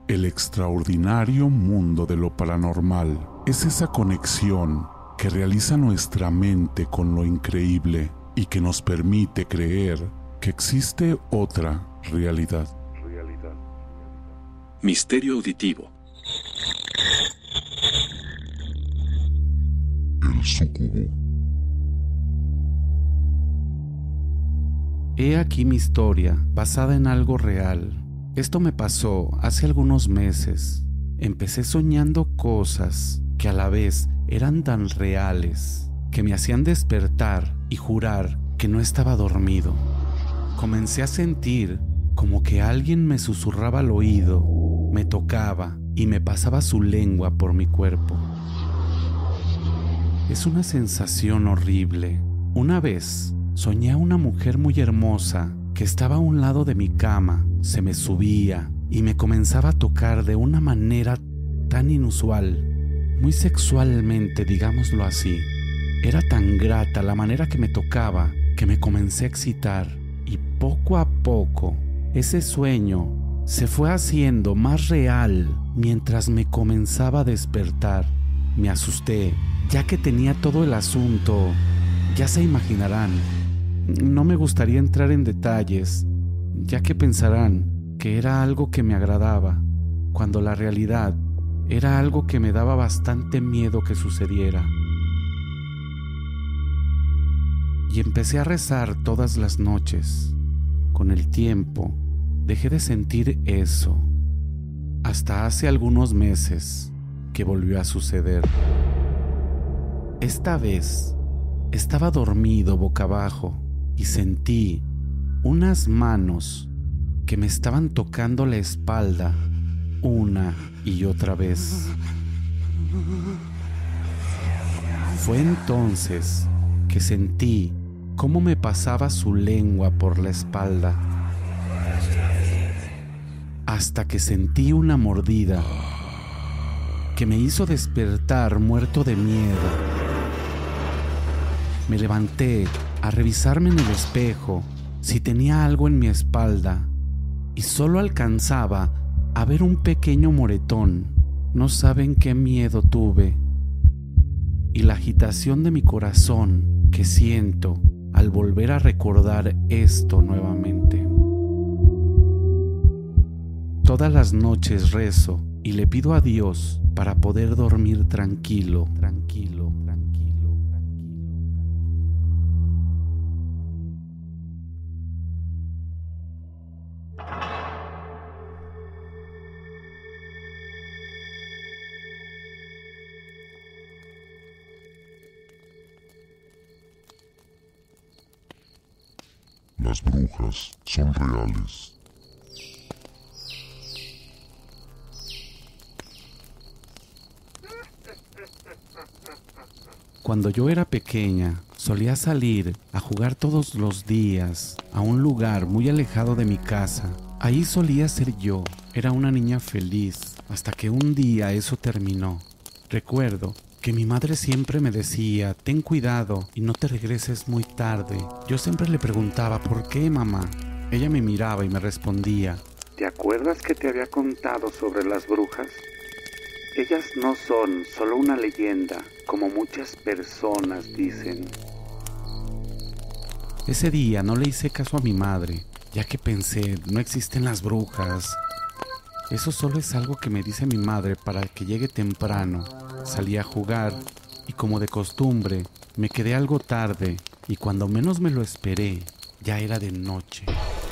El extraordinario mundo de lo paranormal es esa conexión que realiza nuestra mente con lo increíble y que nos permite creer que existe otra realidad. Misterio auditivo. El súcubo. He aquí mi historia, basada en algo real. Esto me pasó hace algunos meses. Empecé soñando cosas que a la vez eran tan reales que me hacían despertar y jurar que no estaba dormido. Comencé a sentir como que alguien me susurraba al oído, me tocaba y me pasaba su lengua por mi cuerpo. Es una sensación horrible. Una vez soñé a una mujer muy hermosa que estaba a un lado de mi cama, se me subía y me comenzaba a tocar de una manera tan inusual, muy sexualmente, digámoslo así. Era tan grata la manera que me tocaba que me comencé a excitar y poco a poco ese sueño se fue haciendo más real mientras me comenzaba a despertar. Me asusté, ya que tenía todo el asunto. Ya se imaginarán. No me gustaría entrar en detalles, ya que pensarán que era algo que me agradaba, cuando la realidad era algo que me daba bastante miedo que sucediera. Y empecé a rezar todas las noches. Con el tiempo, dejé de sentir eso, hasta hace algunos meses que volvió a suceder. Esta vez, estaba dormido boca abajo y sentí unas manos que me estaban tocando la espalda una y otra vez. Fue entonces que sentí cómo me pasaba su lengua por la espalda, hasta que sentí una mordida que me hizo despertar muerto de miedo. Me levanté a revisarme en el espejo si tenía algo en mi espalda y solo alcanzaba a ver un pequeño moretón. No saben qué miedo tuve y la agitación de mi corazón que siento al volver a recordar esto nuevamente. Todas las noches rezo y le pido a Dios para poder dormir tranquilo. Las brujas son reales. Cuando yo era pequeña, solía salir a jugar todos los días a un lugar muy alejado de mi casa. Ahí solía ser yo. Era una niña feliz, hasta que un día eso terminó. Recuerdo que mi madre siempre me decía, ten cuidado y no te regreses muy tarde. Yo siempre le preguntaba, ¿por qué, mamá? Ella me miraba y me respondía, ¿te acuerdas que te había contado sobre las brujas? Ellas no son solo una leyenda, como muchas personas dicen. Ese día no le hice caso a mi madre, ya que pensé, no existen las brujas. Eso solo es algo que me dice mi madre para que llegue temprano. Salí a jugar y como de costumbre me quedé algo tarde y cuando menos me lo esperé ya era de noche.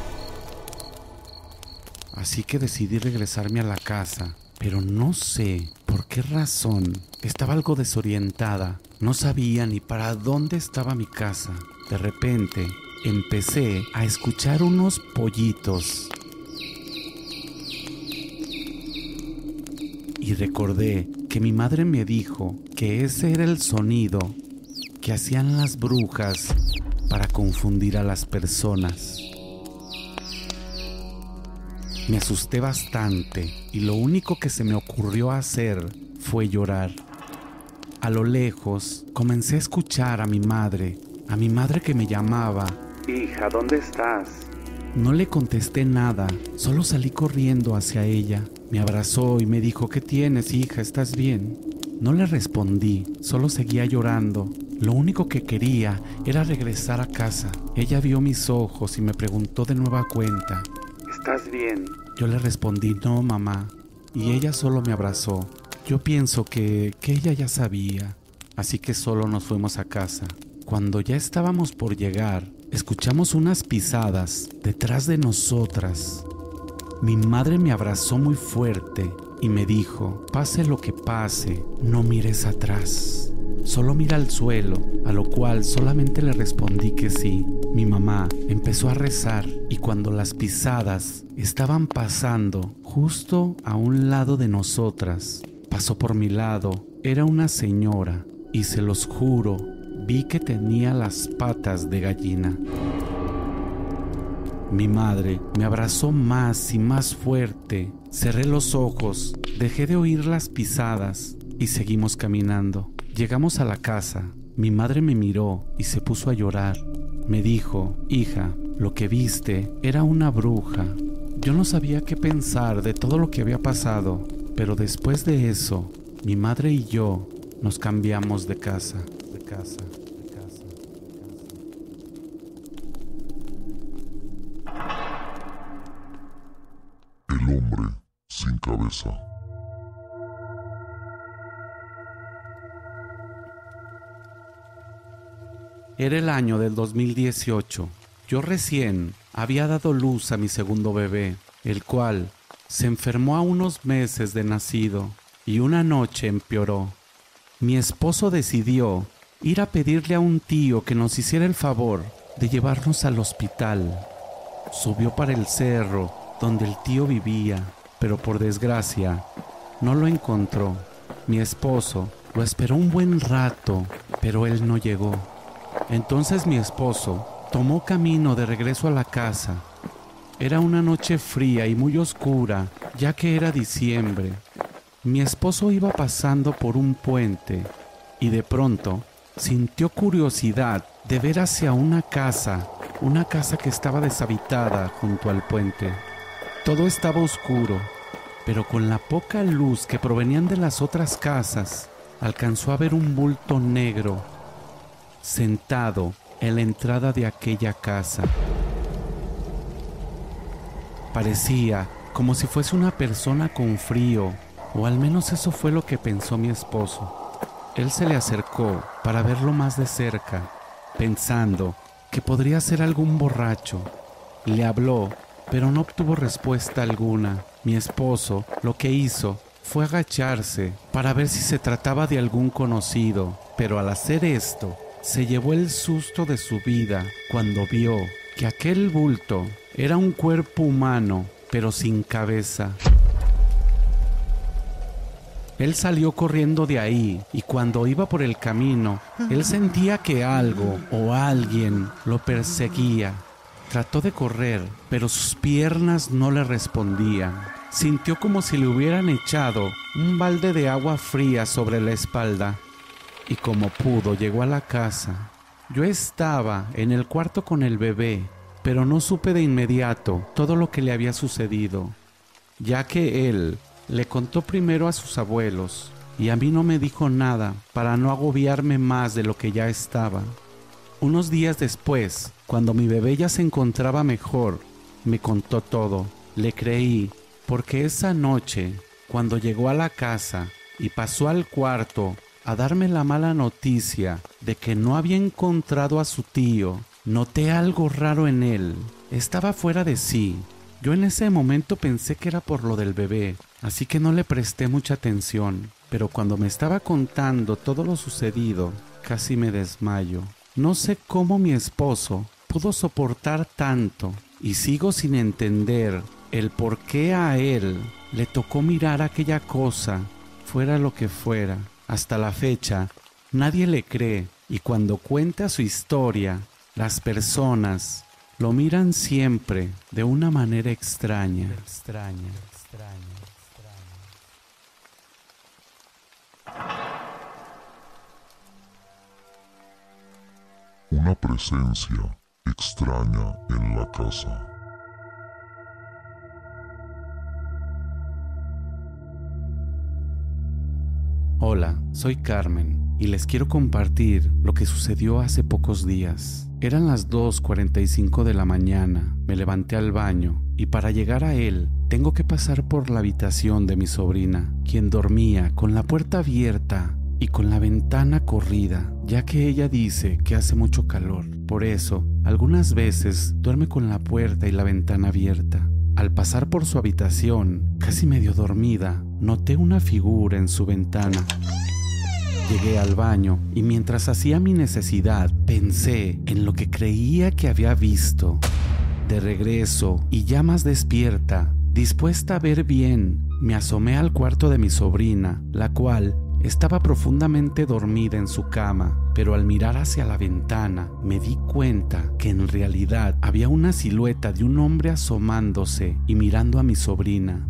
Así que decidí regresarme a la casa, pero no sé por qué razón estaba algo desorientada. No sabía ni para dónde estaba mi casa. De repente empecé a escuchar unos pollitos y recordé que mi madre me dijo que ese era el sonido que hacían las brujas para confundir a las personas. Me asusté bastante y lo único que se me ocurrió hacer fue llorar. A lo lejos comencé a escuchar a mi madre que me llamaba. Hija, ¿dónde estás? No le contesté nada, solo salí corriendo hacia ella. Me abrazó y me dijo: ¿qué tienes, hija? ¿Estás bien? No le respondí, solo seguía llorando. Lo único que quería era regresar a casa. Ella vio mis ojos y me preguntó de nueva cuenta: ¿estás bien? Yo le respondí: no, mamá. Y ella solo me abrazó. Yo pienso que ella ya sabía, así que solo nos fuimos a casa. Cuando ya estábamos por llegar, escuchamos unas pisadas detrás de nosotras. Mi madre me abrazó muy fuerte y me dijo: pase lo que pase, no mires atrás, solo mira al suelo, a lo cual solamente le respondí que sí. Mi mamá empezó a rezar y cuando las pisadas estaban pasando justo a un lado de nosotras, pasó por mi lado. Era una señora y se los juro, vi que tenía las patas de gallina. Mi madre me abrazó más y más fuerte. Cerré los ojos, dejé de oír las pisadas y seguimos caminando. Llegamos a la casa. Mi madre me miró y se puso a llorar. Me dijo: hija, lo que viste era una bruja. Yo no sabía qué pensar de todo lo que había pasado, pero después de eso, mi madre y yo nos cambiamos de casa. El hombre sin cabeza. Era el año del 2018. Yo recién había dado luz a mi segundo bebé, el cual se enfermó a unos meses de nacido y una noche empeoró. Mi esposo decidió ir a pedirle a un tío que nos hiciera el favor de llevarnos al hospital. Subió para el cerro donde el tío vivía, pero por desgracia no lo encontró. Mi esposo lo esperó un buen rato, pero él no llegó. Entonces mi esposo tomó camino de regreso a la casa. Era una noche fría y muy oscura, ya que era diciembre. Mi esposo iba pasando por un puente y de pronto sintió curiosidad de ver hacia una casa que estaba deshabitada junto al puente. Todo estaba oscuro, pero con la poca luz que provenían de las otras casas, alcanzó a ver un bulto negro sentado en la entrada de aquella casa. Parecía como si fuese una persona con frío, o al menos eso fue lo que pensó mi esposo. Él se le acercó para verlo más de cerca, pensando que podría ser algún borracho. Le habló, pero no obtuvo respuesta alguna. Mi esposo lo que hizo fue agacharse para ver si se trataba de algún conocido, pero al hacer esto, se llevó el susto de su vida cuando vio que aquel bulto era un cuerpo humano, pero sin cabeza. Él salió corriendo de ahí y cuando iba por el camino, él sentía que algo o alguien lo perseguía. Trató de correr, pero sus piernas no le respondían. Sintió como si le hubieran echado un balde de agua fría sobre la espalda. Y como pudo, llegó a la casa. Yo estaba en el cuarto con el bebé, pero no supe de inmediato todo lo que le había sucedido, ya que él le contó primero a sus abuelos y a mí no me dijo nada para no agobiarme más de lo que ya estaba. Unos días después, cuando mi bebé ya se encontraba mejor, me contó todo. Le creí, porque esa noche, cuando llegó a la casa y pasó al cuarto a darme la mala noticia de que no había encontrado a su tío, noté algo raro en él. Estaba fuera de sí. Yo en ese momento pensé que era por lo del bebé, así que no le presté mucha atención. Pero cuando me estaba contando todo lo sucedido, casi me desmayo. No sé cómo mi esposo pudo soportar tanto y sigo sin entender el por qué a él le tocó mirar aquella cosa, fuera lo que fuera. Hasta la fecha, nadie le cree y cuando cuenta su historia, las personas lo miran siempre de una manera extraña. Una presencia extraña en la casa. Hola, soy Carmen y les quiero compartir lo que sucedió hace pocos días. Eran las 2:45 de la mañana, me levanté al baño y para llegar a él tengo que pasar por la habitación de mi sobrina, quien dormía con la puerta abierta y con la ventana corrida, ya que ella dice que hace mucho calor. Por eso, algunas veces duerme con la puerta y la ventana abierta. Al pasar por su habitación, casi medio dormida, noté una figura en su ventana. Llegué al baño y mientras hacía mi necesidad, pensé en lo que creía que había visto. De regreso y ya más despierta, dispuesta a ver bien, me asomé al cuarto de mi sobrina, la cual estaba profundamente dormida en su cama, pero al mirar hacia la ventana me di cuenta que en realidad había una silueta de un hombre asomándose y mirando a mi sobrina.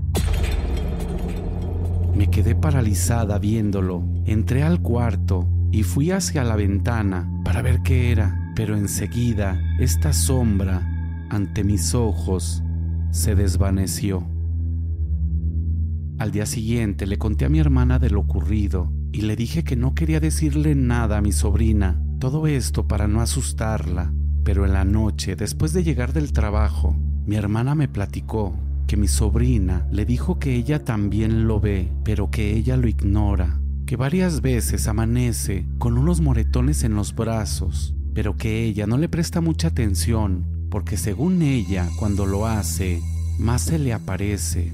Me quedé paralizada viéndolo. Entré al cuarto y fui hacia la ventana para ver qué era, pero enseguida esta sombra ante mis ojos se desvaneció. Al día siguiente le conté a mi hermana de lo ocurrido y le dije que no quería decirle nada a mi sobrina, todo esto para no asustarla. Pero en la noche, después de llegar del trabajo, mi hermana me platicó que mi sobrina le dijo que ella también lo ve, pero que ella lo ignora, que varias veces amanece con unos moretones en los brazos, pero que ella no le presta mucha atención, porque según ella, cuando lo hace, más se le aparece.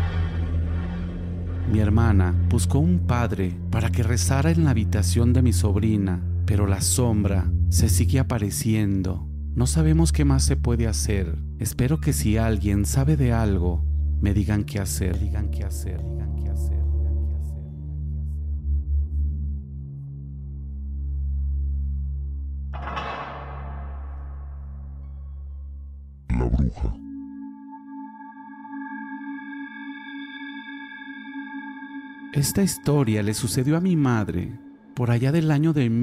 Mi hermana buscó un padre para que rezara en la habitación de mi sobrina, pero la sombra se sigue apareciendo. No sabemos qué más se puede hacer. Espero que si alguien sabe de algo, me digan qué hacer. La bruja. Esta historia le sucedió a mi madre por allá del año de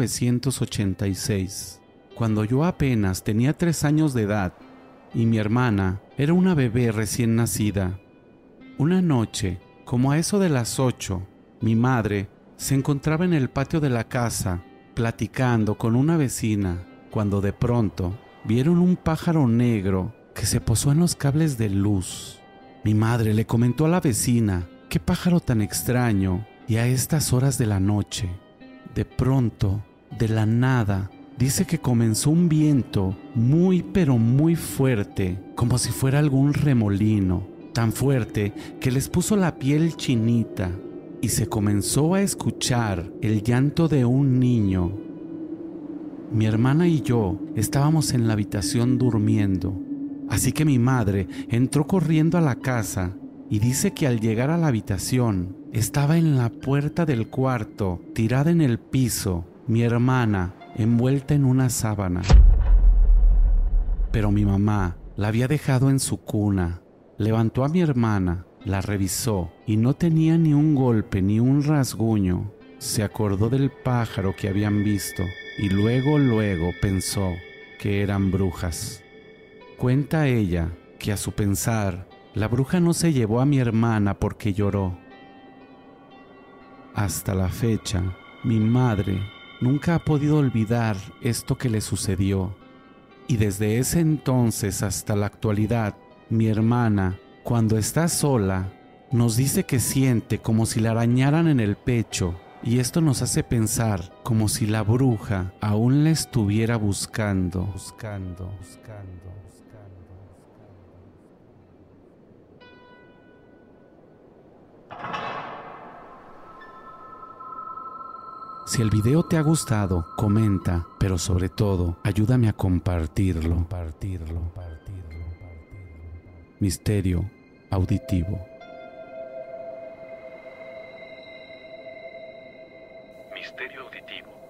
1986, cuando yo apenas tenía 3 años de edad y mi hermana era una bebé recién nacida. Una noche, como a eso de las 8, mi madre se encontraba en el patio de la casa platicando con una vecina, cuando de pronto vieron un pájaro negro que se posó en los cables de luz. Mi madre le comentó a la vecina: «¿Qué pájaro tan extraño y a estas horas de la noche?». De pronto, de la nada, dice que comenzó un viento muy pero muy fuerte, como si fuera algún remolino, tan fuerte que les puso la piel chinita y se comenzó a escuchar el llanto de un niño. Mi hermana y yo estábamos en la habitación durmiendo, así que mi madre entró corriendo a la casa y dice que al llegar a la habitación estaba en la puerta del cuarto, tirada en el piso, mi hermana envuelta en una sábana. Pero mi mamá la había dejado en su cuna. Levantó a mi hermana, la revisó y no tenía ni un golpe ni un rasguño. Se acordó del pájaro que habían visto y luego pensó que eran brujas. Cuenta ella que a su pensar, la bruja no se llevó a mi hermana porque lloró. Hasta la fecha, mi madre nunca ha podido olvidar esto que le sucedió. Y desde ese entonces hasta la actualidad, mi hermana, cuando está sola, nos dice que siente como si la arañaran en el pecho, y esto nos hace pensar como si la bruja aún la estuviera buscando. Si el video te ha gustado, comenta, pero sobre todo, ayúdame a compartirlo. Misterio auditivo. Misterio auditivo.